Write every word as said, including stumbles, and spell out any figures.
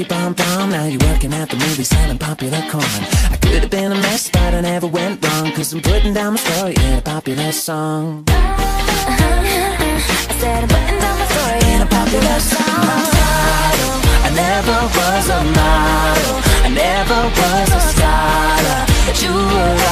pretty pom-pom. Now you're working at the movie selling popular corn. I could have been a mess, but I never went wrong, cause I'm putting down my story in a popular song. I said I'm putting down my story in a popular song. I never was a model, I never was a scholar, but you were